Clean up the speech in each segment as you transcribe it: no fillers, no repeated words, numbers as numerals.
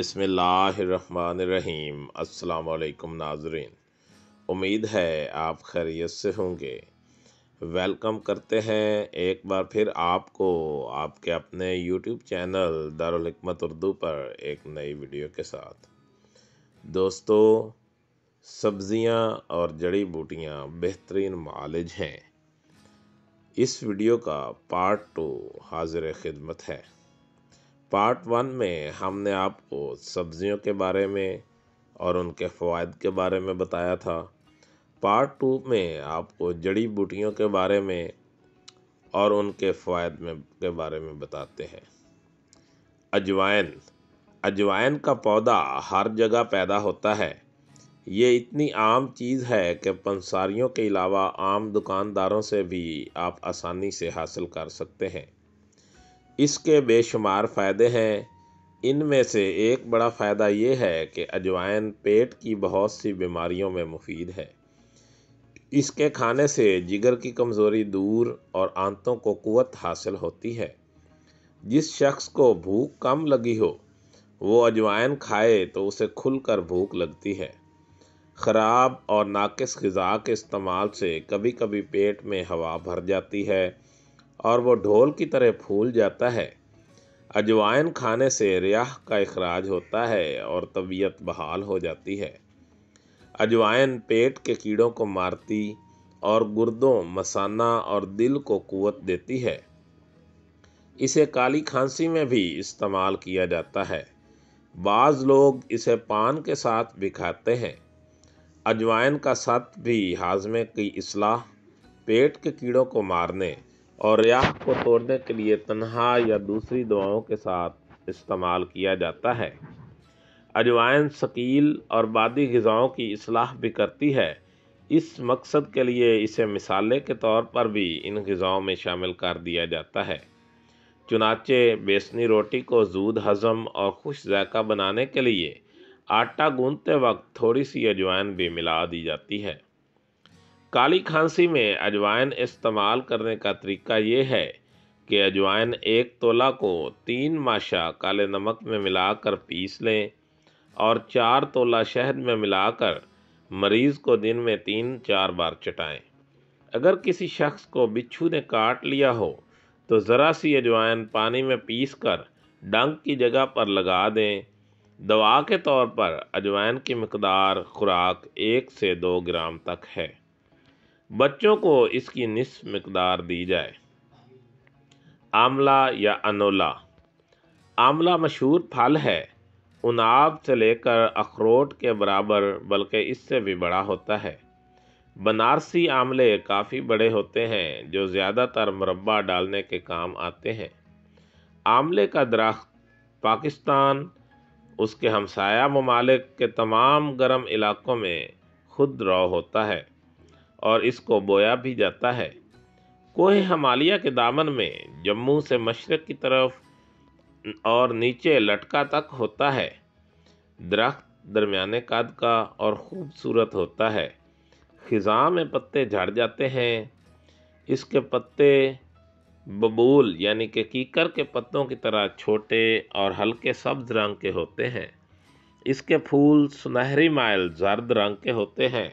बिस्मिल्लाहिर्रहमानिर्रहीम। अस्सलाम वालेकुम नाज़रीन, उम्मीद है आप खैरियत से होंगे। वेलकम करते हैं एक बार फिर आपको आपके अपने यूट्यूब चैनल दारुल हिकमत उर्दू पर एक नई वीडियो के साथ। दोस्तों, सब्ज़ियां और जड़ी बूटियां बेहतरीन मालिज हैं। इस वीडियो का पार्ट 2 हाजिर खिदमत है। पार्ट 1 में हमने आपको सब्ज़ियों के बारे में और उनके फ़वाइद के बारे में बताया था। पार्ट 2 में आपको जड़ी बूटियों के बारे में और उनके फ़वाइद के बारे में बताते हैं। अजवाइन का पौधा हर जगह पैदा होता है। ये इतनी आम चीज़ है कि पंसारियों के अलावा आम दुकानदारों से भी आप आसानी से हासिल कर सकते हैं। इसके बेशुमार फ़ायदे हैं। इनमें से एक बड़ा फ़ायदा ये है कि अजवाइन पेट की बहुत सी बीमारियों में मुफीद है। इसके खाने से जिगर की कमज़ोरी दूर और आंतों को क़ुव्वत हासिल होती है। जिस शख्स को भूख कम लगी हो वो अजवाइन खाए तो उसे खुलकर भूख लगती है। ख़राब और नाक़िस ग़िज़ा के इस्तेमाल से कभी कभी पेट में हवा भर जाती है और वो ढोल की तरह फूल जाता है। अजवाइन खाने से रियाह का इखराज होता है और तबीयत बहाल हो जाती है। अजवाइन पेट के कीड़ों को मारती और गुर्दों, मसाना और दिल को क़ुव्वत देती है। इसे काली खांसी में भी इस्तेमाल किया जाता है। बाज़ लोग इसे पान के साथ भी खाते हैं। अजवाइन का सत भी हाजमे की इस्लाह, पेट के कीड़ों को मारने और रियाह को तोड़ने के लिए तन्हा या दूसरी दवाओं के साथ इस्तेमाल किया जाता है। अजवाइन शकील और बादी ग़िज़ाओं की इस्लाह भी करती है। इस मकसद के लिए इसे मिसाले के तौर पर भी इन ग़िज़ाओं में शामिल कर दिया जाता है। चुनाचे बेसनी रोटी को ज़ूद हज़म और खुश ज़ायक़ा बनाने के लिए आटा गूंथते वक्त थोड़ी सी अजवाइन भी मिला दी जाती है। काली खांसी में अजवाइन इस्तेमाल करने का तरीका ये है कि अजवाइन 1 तोला को 3 माशा काले नमक में मिलाकर पीस लें और 4 तोला शहद में मिलाकर मरीज़ को दिन में 3-4 बार चटाएं। अगर किसी शख्स को बिच्छू ने काट लिया हो तो ज़रा सी अजवाइन पानी में पीस कर डंक की जगह पर लगा दें। दवा के तौर पर अजवाइन की मिकदार खुराक 1 से 2 ग्राम तक है। बच्चों को इसकी निस्फ मिकदार दी जाए। आंवला या अनोला। आंवला मशहूर फल है। उनाब से लेकर अखरोट के बराबर बल्कि इससे भी बड़ा होता है। बनारसी आंवले काफ़ी बड़े होते हैं जो ज़्यादातर मुरब्बा डालने के काम आते हैं। आंवले का दरख्त पाकिस्तान, उसके हमसाया ममालिक के तमाम गर्म इलाकों में खुद रौ होता है और इसको बोया भी जाता है। कोह हिमालय के दामन में जम्मू से मशरक़ की तरफ और नीचे लटका तक होता है। दरख्त दरमियाने कद का और ख़ूबसूरत होता है। ख़िज़ां में पत्ते झड़ जाते हैं। इसके पत्ते बबूल यानी कि कीकर के पत्तों की तरह छोटे और हल्के सब्ज़ रंग के होते हैं। इसके फूल सुनहरी माइल जर्द रंग के होते हैं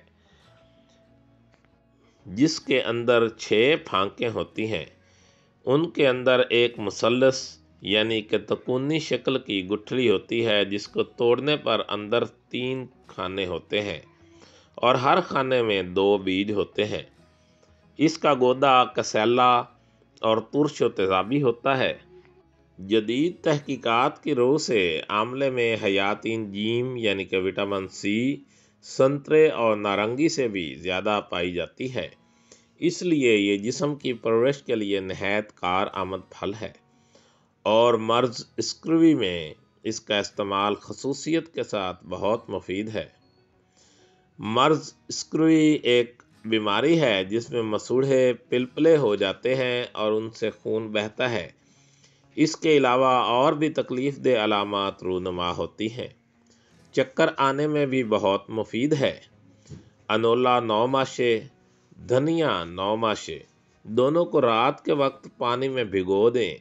जिसके अंदर 6 फांकें होती हैं। उनके अंदर एक मुसल्लस यानी कि तकूनी शक्ल की गुठली होती है जिसको तोड़ने पर अंदर 3 खाने होते हैं और हर खाने में 2 बीज होते हैं। इसका गोदा कसैला और तुर्श व तेज़ाबी होता है। जदीद तहकीकात की रोह से आंवले में हयातीन जीम यानी कि विटामिन सी संतरे और नारंगी से भी ज़्यादा पाई जाती है। इसलिए ये जिस्म की परवरिश के लिए नहायत कार आमद फल है और मर्ज़ स्क्रवी में इसका इस्तेमाल खसूसियत के साथ बहुत मुफीद है। मर्ज़ स्क्रवी एक बीमारी है जिसमें मसूड़े पिलपले हो जाते हैं और उनसे खून बहता है। इसके अलावा और भी तकलीफ़ दे अलामात रूनुमा होती हैं। चक्कर आने में भी बहुत मुफीद है। अनोला 9 माशे, धनिया 9 माशे, दोनों को रात के वक्त पानी में भिगो दें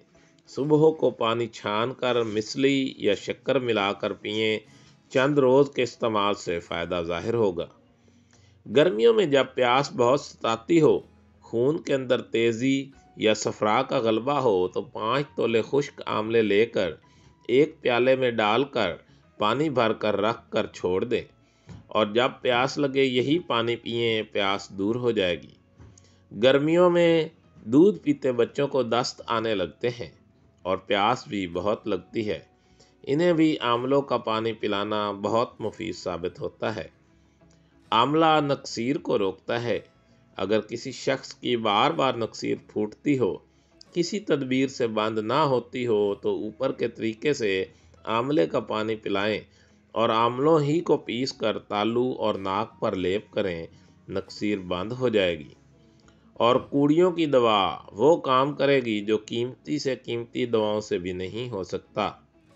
صبح کو پانی چھان کر مصلی یا شکر ملا کر پئیں، چند روز کے استعمال سے فائدہ ظاہر ہوگا۔ گرمیوں میں جب پیاس بہت ستاتی ہو، خون کے اندر تیزی یا صفرا کا غلبہ ہو تو 5 تولے خشک آملے لے کر ایک پیالے میں ڈال کر پانی بھر کر رکھ کر چھوڑ دیں، اور جب پیاس لگے یہی پانی پئیں، پیاس دور ہو جائے گی۔ گرمیوں میں دودھ پیتے بچوں کو دست آنے لگتے ہیں اور پیاس بھی بہت لگتی ہے، انہیں بھی آملوں کا پانی پلانا بہت مفید ثابت ہوتا ہے۔ آملہ نکسیر کو روکتا ہے۔ اگر کسی شخص کی بار بار نکسیر پھوٹتی ہو، کسی تدبیر سے بند نہ ہوتی ہو، تو اوپر کے طریقے سے آملے کا پانی پلائیں اور آملوں ہی کو پیس کر تالو اور ناک پر لیپ کریں، نکسیر بند ہو جائے گی۔ اور کوڑیوں کی دوا وہ کام کرے گی جو قیمتی سے قیمتی دواؤں سے بھی نہیں ہو سکتا۔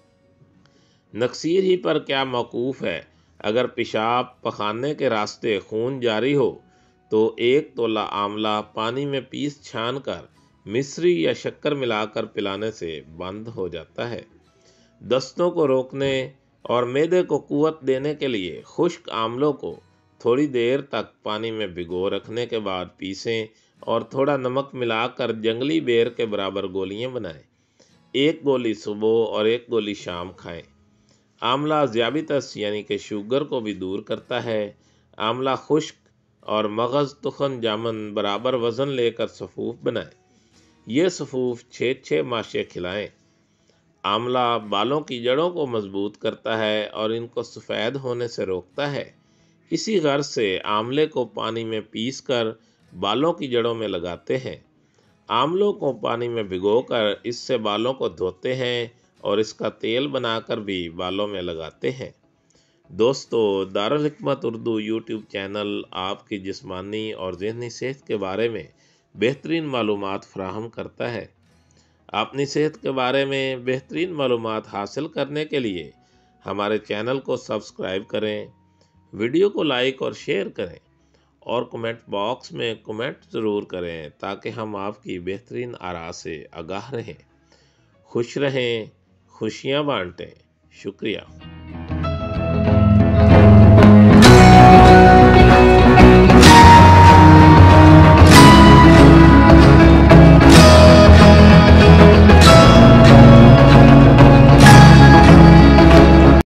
نکسیر ہی پر کیا موقوف ہے، اگر پیشاب پخانے کے راستے خون جاری ہو تو 1 تولہ آملہ پانی میں پیس چھان کر مصری یا شکر ملا کر پلانے سے بند ہو جاتا ہے۔ دستوں کو روکنے اور معدے کو قوت دینے کے لیے خشک آملوں کو تھوڑی دیر تک پانی میں بھگو رکھنے کے بعد پیسیں اور تھوڑا نمک ملا کر جنگلی بیر کے برابر گولیاں بنائیں۔ 1 گولی صبح اور 1 گولی شام کھائیں۔ آملہ ذیابیطس یعنی کہ شوگر کو بھی دور کرتا ہے۔ آملہ خشک اور مغز تخم جامن برابر وزن لے کر سفوف بنائیں۔ یہ سفوف 6 ماشے کھلائیں۔ آملہ بالوں کی جڑوں کو مضبوط کرتا ہے اور ان کو سفید ہونے سے روکتا ہے۔ اسی غرض سے آملے کو پانی میں پیس کر بالوں کی جڑوں میں لگاتے ہیں۔ آملوں کو پانی میں بھگو کر اس سے بالوں کو دھوتے ہیں اور اس کا تیل بنا کر بھی بالوں میں لگاتے ہیں۔ دوستو، دارالحکمت اردو یوٹیوب چینل آپ کی جسمانی اور ذہنی صحت کے بارے میں بہترین معلومات فراہم کرتا ہے۔ اپنی صحت کے بارے میں بہترین معلومات حاصل کرنے کے لیے ہمارے چینل کو سبسکرائب کریں، ویڈیو کو لائک اور شیئر کریں، اور کمنٹ باکس میں کمنٹ ضرور کریں تاکہ ہم آپ کی بہترین آراء سے آگاہ رہیں۔ خوش رہیں، خوشیاں بانٹیں۔ شکریہ۔